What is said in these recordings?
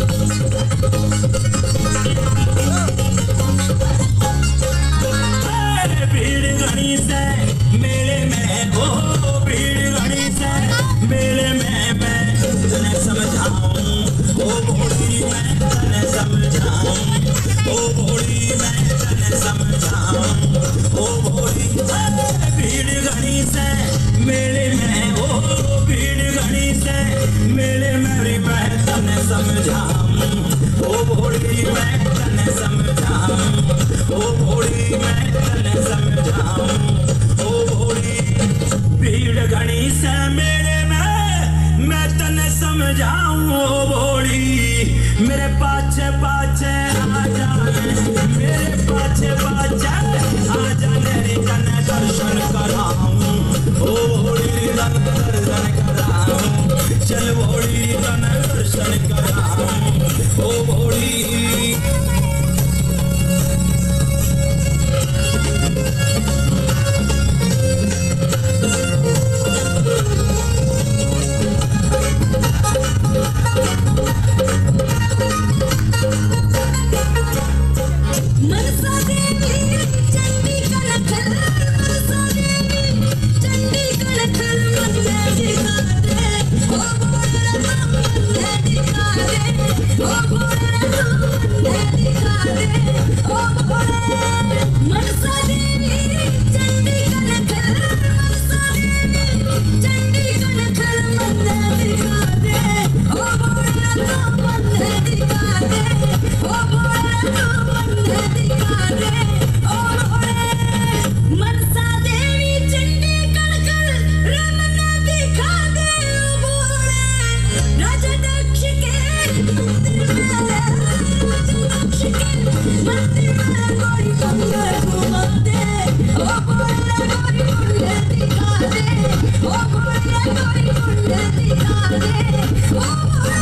भीड़ घनी से मेले में, ओ भीड़ घनी से मेले में मैं तने समझाऊं, ओ भोली मैं तने समझाऊं, ओ भोली मैं तने समझाऊं, ओ भोली। भीड़ घनी से मेले में, ओ भीड़ घनी से मेले में मैं तने समझाऊं, ओ भोली मैं तने समझाऊं, ओ भोली मैं तने समझाऊं, ओ भोली। भीड़ घनी से मेले में मैं तने समझाऊं, ओ भोली। मेरे पाछे पाछे आ जाने, मेरे पाछे पाछे आ जाने रे तने दर्शन कराऊं, ओ भोली तने दर्शन कराऊं, चल भोली तने दर्शन कराऊं, ओ भोली। मनसा देवी चंडी कलखल, मनसा देवी चंडी कलखल मन में दिखा दे, ओ भोला मन में दिखा दे, ओ भोला मन में दिखा दे, ओ भोले। मनसा देवी चंडी कलखल, मनसा देवी चंडी कलखल मन में दिखा दे, ओ भोला मन में दिखा दे, ओ भोला दिखा दे, ओ भोले। मनसा देवी चंडी कलकल रमन दिखा दे, ओ भोले। राजा दक्ष के मंदिर में, राजा दक्ष के मंदिर में गोरी कुंड घुमा दे, ओ भोले गोरी कुंड दिखा दे, ओ भोले गोरी कुंड दिखा दे, ओ भोले।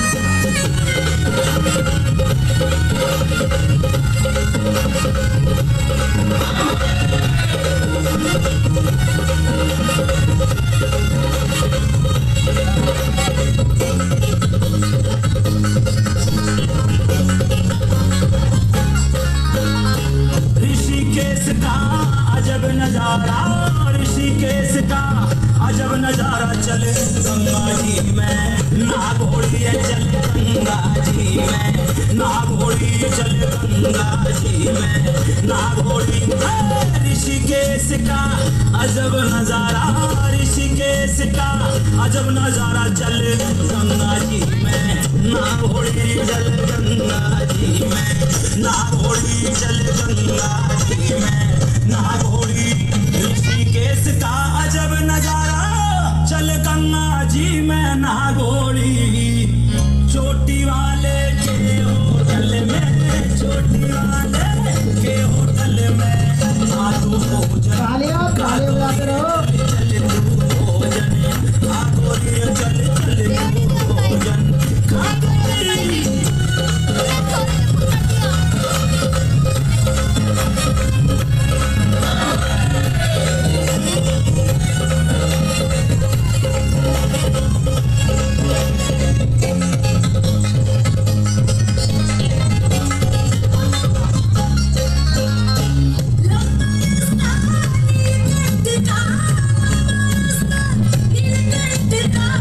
ऋषिकेश का अजब नजारा, ऋषिकेश का अजब नजारा चले गंगा जी में, ना घोड़ी चल गंगा जी में, ना घोड़ी चल गंगा जी में, ना घोड़ी। ऋषिकेश का अजब नजारा, ऋषिकेश का अजब नजारा चल गंगा जी में, ना घोड़ी चल गंगा जी में, ना घोड़ी चल गंगा जी में, ना घोड़ी। ऋषिकेश का अजब नजारा चल गंगा जी में, ना घोड़ी। चोटी वाले के होटल में, चोटी वाले के होटल में खातू भोजन, खातू चल तू भोजन, खातू चल चल तू भोजन, खातू।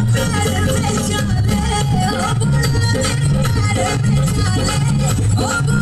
Oh,